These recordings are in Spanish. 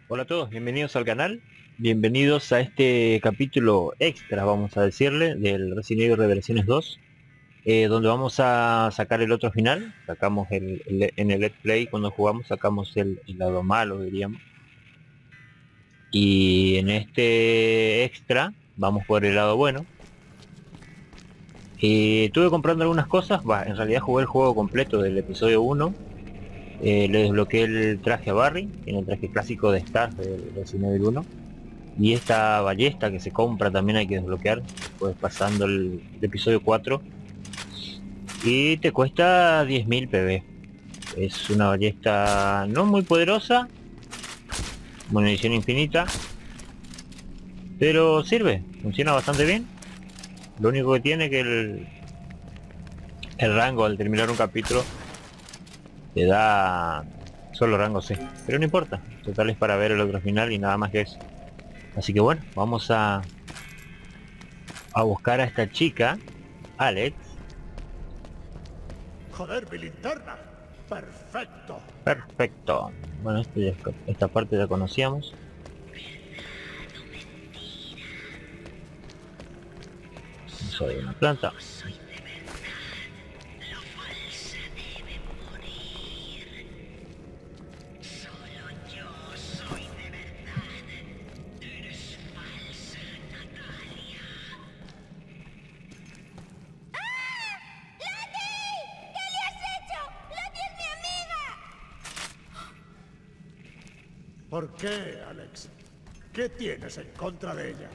Hola a todos, bienvenidos al canal, bienvenidos a este capítulo extra, vamos a decirle, del Resident Evil Revelaciones 2, donde vamos a sacar el otro final. Sacamos en el Let's Play, cuando jugamos, sacamos el lado malo, diríamos, y en este extra vamos por el lado bueno. Estuve comprando algunas cosas, en realidad jugué el juego completo del episodio 1. Le desbloqueé el traje a Barry, tiene el traje clásico de Star del Resident Evil 1. Y esta ballesta que se compra también hay que desbloquear después pasando el episodio 4. Y te cuesta 10.000 PB. Es una ballesta no muy poderosa, munición infinita, pero sirve, funciona bastante bien. Lo único que tiene que el rango al terminar un capítulo te da solo rango C, pero no importa, total es para ver el otro final y nada más que eso. Así que bueno, vamos a buscar a esta chica, Alex. ¡Joder, mi linterna! ¡Perfecto! Perfecto. Bueno, esta parte ya conocíamos. Soy una planta. ¿Por qué, Alex? ¿Qué tienes en contra de ella?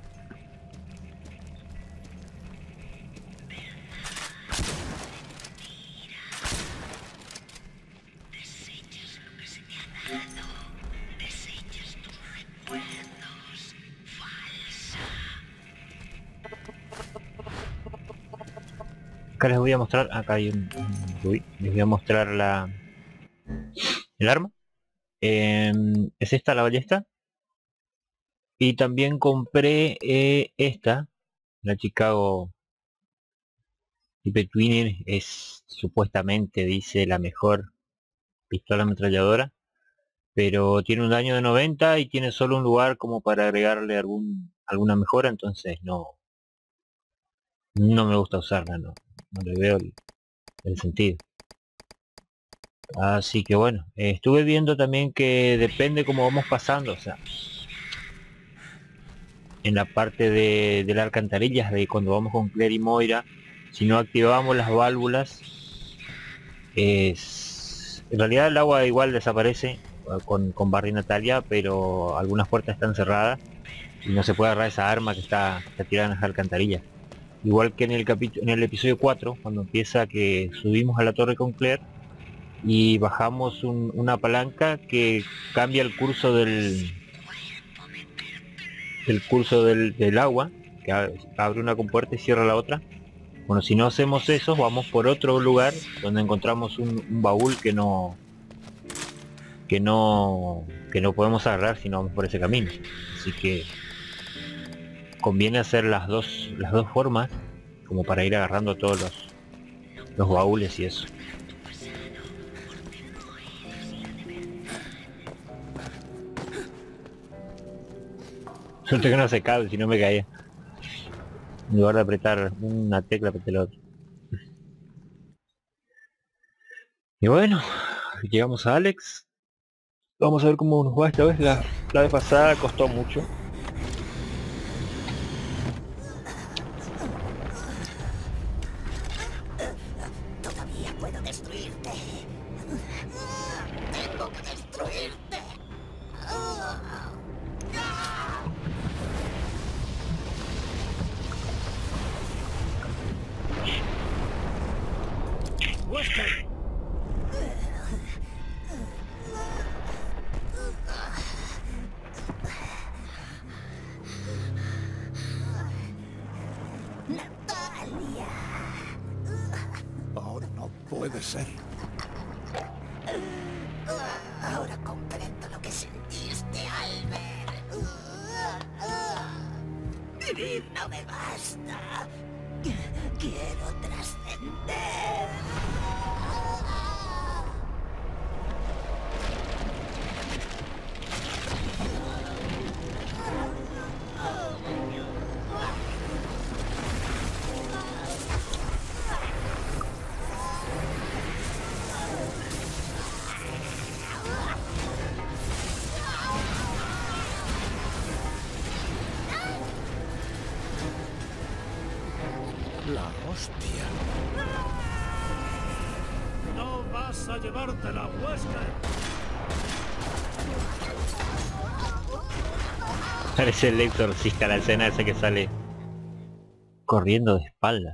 Acá les voy a mostrar, acá hay uy, les voy a mostrar el arma. Es esta la ballesta. Y también compré esta, la Chicago Type Twinner, es supuestamente, dice, la mejor pistola ametralladora, pero tiene un daño de 90 y tiene solo un lugar como para agregarle alguna mejora, entonces no me gusta usarla, no le veo el sentido. Así que bueno, estuve viendo también que depende cómo vamos pasando, o sea, en la parte de las alcantarillas, de cuando vamos con Claire y Moira, si no activamos las válvulas, en realidad el agua igual desaparece con Barry y Natalia, pero algunas puertas están cerradas y no se puede agarrar esa arma que está tirada en las alcantarillas. Igual que en el episodio 4, cuando empieza que subimos a la torre con Claire y bajamos una palanca que cambia el curso del agua, que abre una compuerta y cierra la otra. Bueno, si no hacemos eso, vamos por otro lugar donde encontramos un baúl que no podemos agarrar si no vamos por ese camino. Así que conviene hacer las dos formas como para ir agarrando todos los baúles y eso. Suerte que no se cabe, si no me caía. En lugar de apretar una tecla, apreté la otra. Y bueno, llegamos a Alex. Vamos a ver cómo nos va esta vez. La vez pasada costó mucho. Todavía puedo destruirte. Tengo que destruirte. ¡Wesker! Natalia. Oh, no puede ser. Ahora comprendo lo que sentiste, Albert. Vivir no me basta. Quiero trascender. Hostia. No vas a llevártela, Wesker. Parece el exorcista, la escena esa que sale corriendo de espaldas.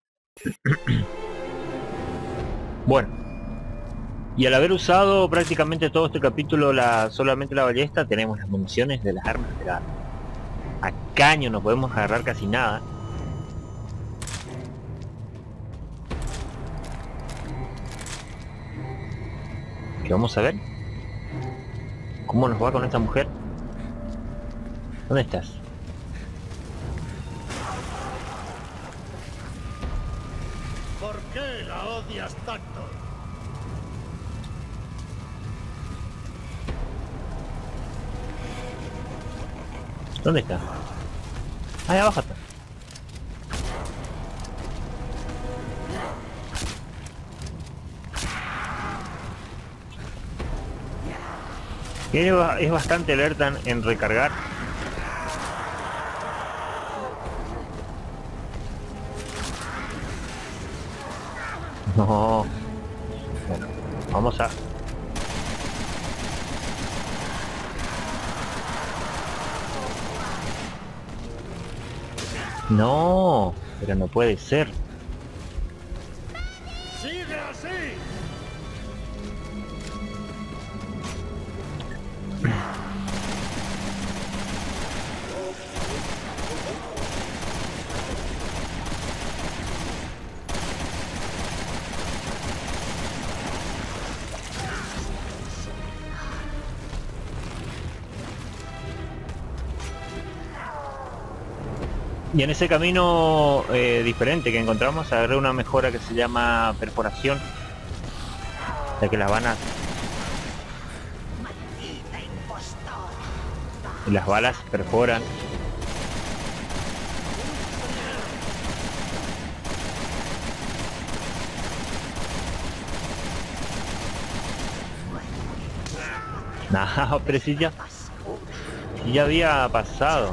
Bueno, y al haber usado prácticamente todo este capítulo solamente la ballesta, tenemos las municiones de las armas, pero a caño no podemos agarrar casi nada. ¿Qué vamos a ver? ¿Cómo nos va con esta mujer? ¿Dónde estás? ¿Por qué la odias tanto? ¿Dónde está? Ahí abajo está. Es bastante alerta en recargar. No. Bueno, vamos a... No, pero no puede ser. ¡Sigue así! Y en ese camino diferente que encontramos, agarré una mejora que se llama perforación. O sea que las vanas Maldita impostor. y las balas perforan. Nah, pero si ya había pasado.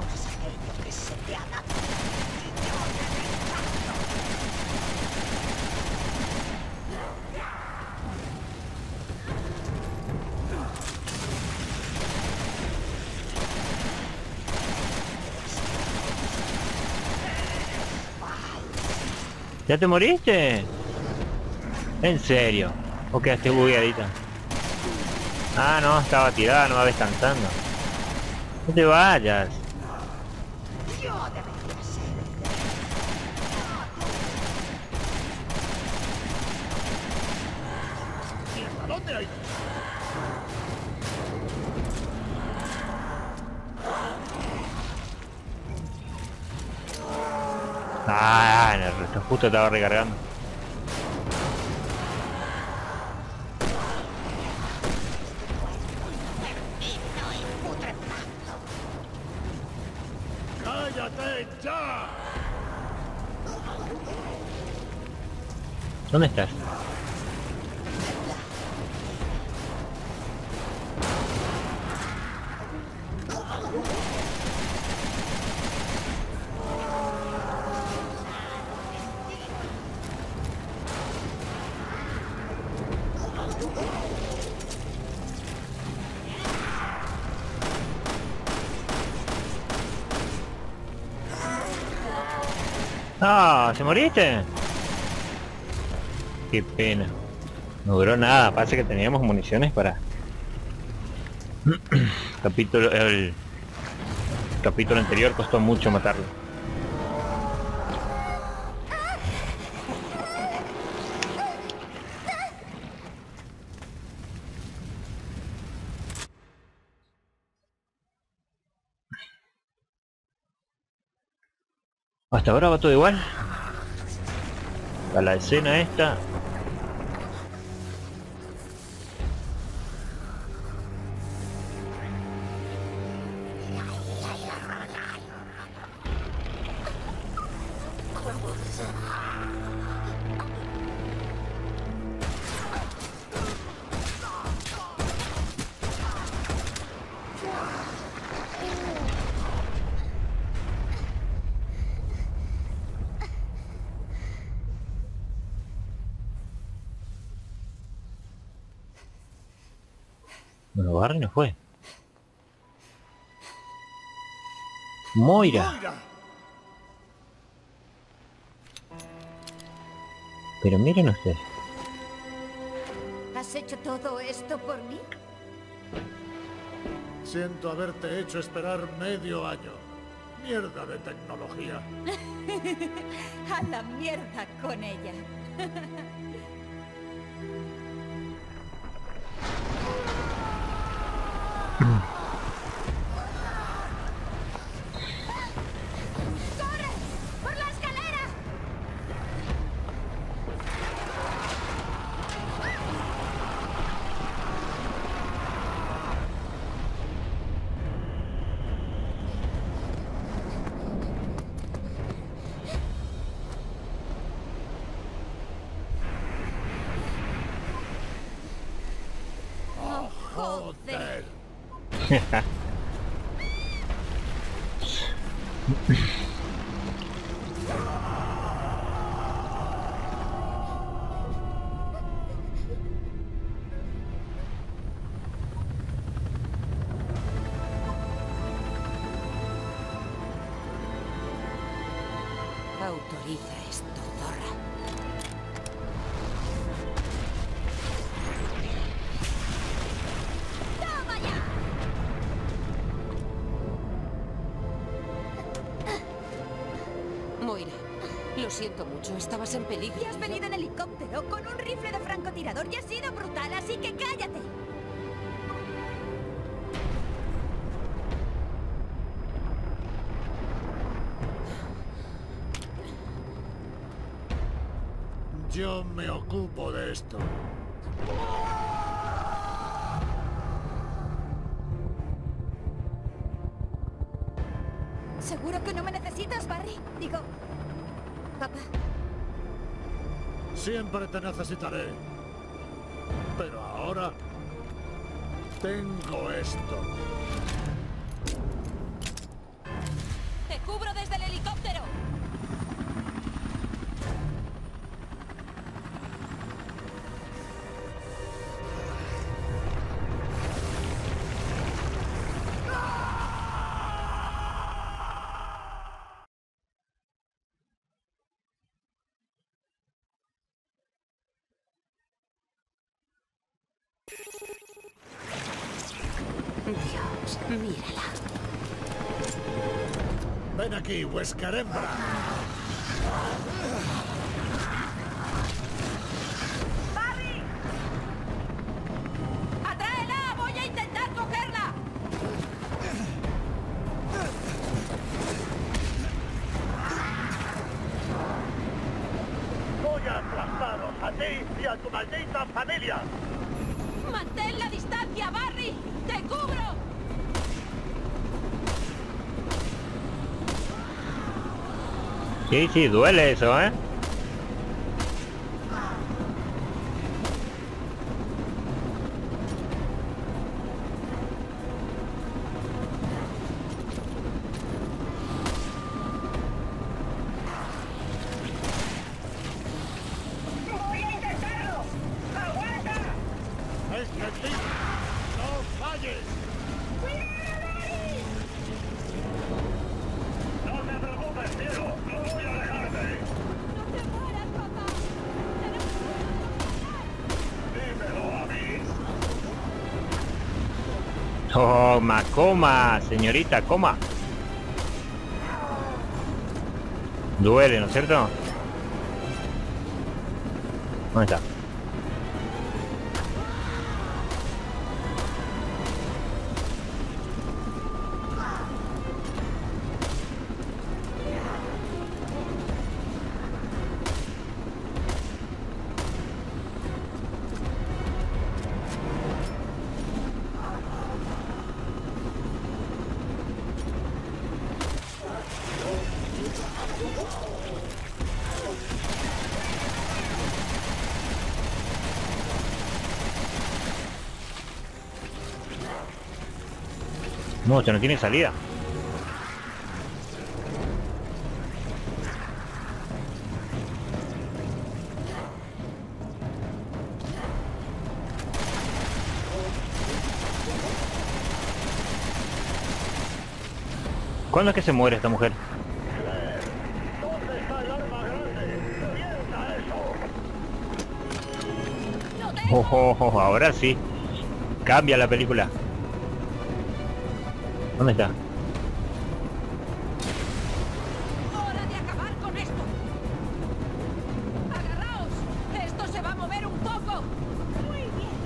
¿Ya te moriste? ¿En serio? ¿O quedaste bugueadita? Ah, no, estaba tirada, no va descansando. No te vayas. Yo debería ser. Mierda, ¿dónde hay? Ah, en el resto justo estaba recargando. ¡Cállate ya! ¿Dónde estás? Ah, ¿se moriste? Qué pena. No duró nada, parece que teníamos municiones para... el capítulo anterior costó mucho matarlo. Hasta ahora va todo igual. A la escena esta. Bueno, Barry no fue. Moira. ¡Moira! Pero miren ustedes. ¿Has hecho todo esto por mí? Siento haberte hecho esperar medio año. Mierda de tecnología. A la mierda con ella. ¡Corre! ¡Por la escalera! ¡Oh, joder! Autoriza esto, zorra. ¡Toma ya! Moira, lo siento mucho, estabas en peligro. Y has venido en helicóptero con un rifle de francotirador y has sido brutal, así que cállate. Yo me ocupo de esto. ¿Seguro que no me necesitas, Barry? Digo... Papá. Siempre te necesitaré. Pero ahora... tengo esto. ¡Te cubro desde el helicóptero! Dios, mírala. Ven aquí, Huescarembra. ¡Barry! ¡Atráela! ¡Voy a intentar cogerla! Voy a aplastaros a ti y a tu maldita familia. ¡Mantén la distancia, Barry! ¡Te cubro! Sí, sí, duele eso, ¿eh? ¡Voy a intentarlo! ¡Aguanta! ¡Este tipo! ¡No falles! ¡No te preocupes, cielo! ¡No voy a dejarte! ¡No te mueras, papá! ¡Dímelo a mí! Toma, coma, señorita, coma. Duele, ¿no es cierto? ¿Dónde está? No, esto no tiene salida. ¿Cuándo es que se muere esta mujer? ¿Dónde está el arma grande? ¡Revienta eso! ¡Lo tengo! Ahora sí. Cambia la película. ¿Dónde está? ¡Hora de acabar con esto! ¡Agarraos! ¡Esto se va a mover un poco! Muy bien.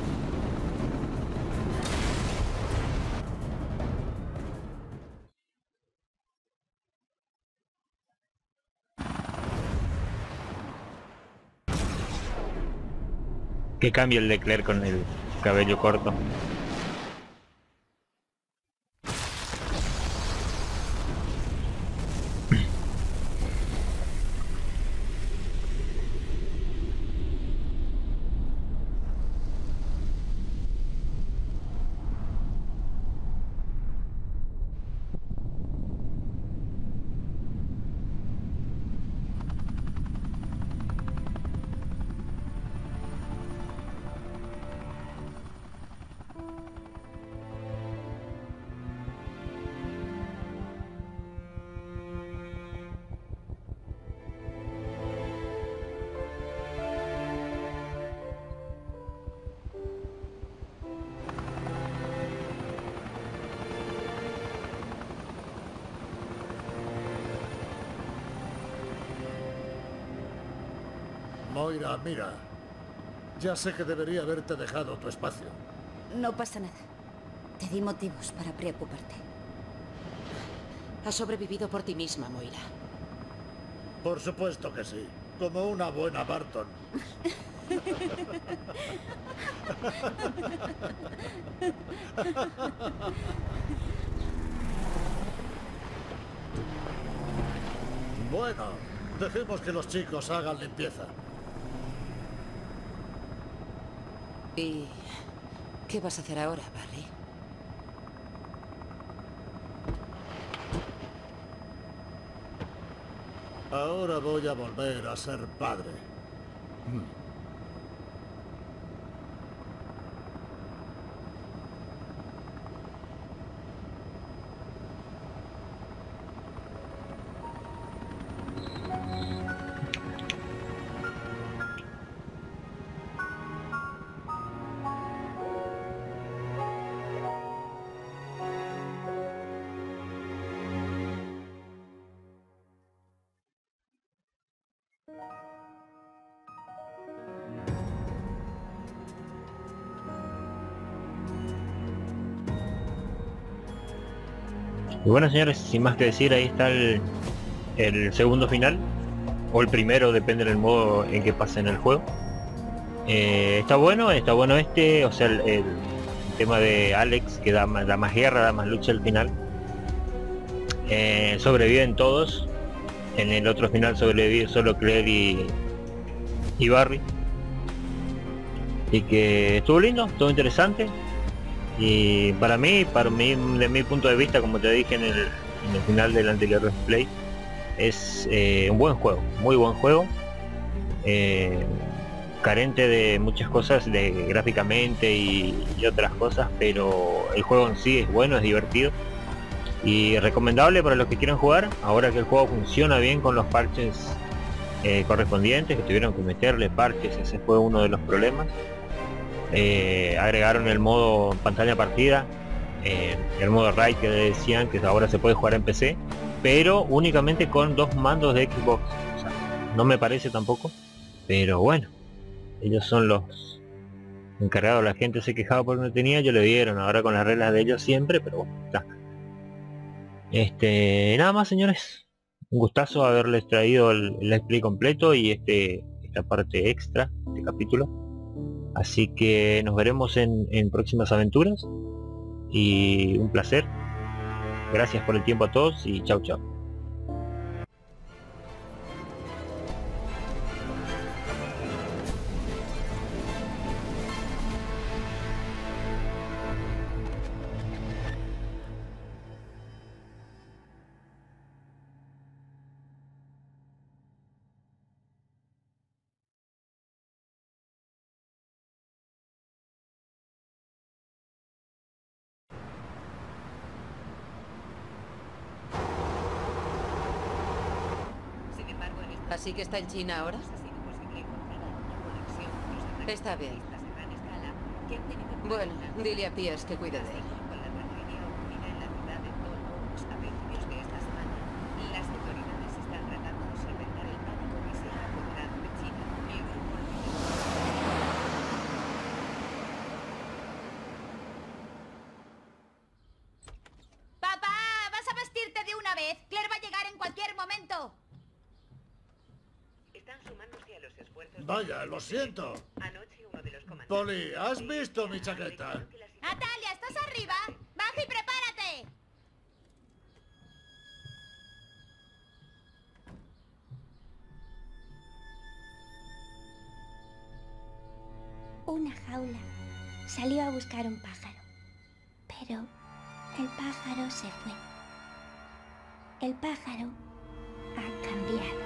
Que cambia el Leclerc con el cabello corto. Moira, mira. Ya sé que debería haberte dejado tu espacio. No pasa nada. Te di motivos para preocuparte. Has sobrevivido por ti misma, Moira. Por supuesto que sí. Como una buena Barton. Bueno, dejemos que los chicos hagan limpieza. ¿Y qué vas a hacer ahora, Barry? Ahora voy a volver a ser padre. Y bueno, señores, sin más que decir, ahí está el segundo final. O el primero, depende del modo en que pase en el juego. Está bueno este, o sea, el tema de Alex, que da más guerra, da más lucha al final. Sobreviven todos. En el otro final sobrevive solo Claire y Barry. Y que estuvo lindo, estuvo interesante. Y para mí, de mi punto de vista, como te dije en el final del anterior replay, es un buen juego, muy buen juego. Carente de muchas cosas gráficamente y otras cosas, pero el juego en sí es bueno, es divertido y recomendable para los que quieran jugar. Ahora que el juego funciona bien con los parches correspondientes, que tuvieron que meterle parches, ese fue uno de los problemas. Agregaron el modo pantalla partida, el modo raid que decían, que ahora se puede jugar en PC, pero únicamente con 2 mandos de Xbox. O sea, no me parece tampoco, pero bueno, ellos son los encargados. La gente se quejaba porque no tenía, ellos le dieron, ahora con las reglas de ellos siempre, pero bueno, está. Nada más, señores, un gustazo haberles traído el Let's Play completo y esta parte extra, este capítulo. Así que nos veremos en próximas aventuras y un placer. Gracias por el tiempo a todos y chau chau. ¿Así que está en China ahora? Está bien. Bueno, dile a Pierce que cuide de él. ¡Papá! ¿Vas a vestirte de una vez? Claire va a llegar en cualquier momento. Están sumándose a los esfuerzos. Vaya, lo siento. Anoche uno de los comandantes... Polly, ¿has visto mi chaqueta? Natalia, ¿estás arriba? ¡Baja y prepárate! Una jaula salió a buscar un pájaro, pero el pájaro se fue. El pájaro ha cambiado.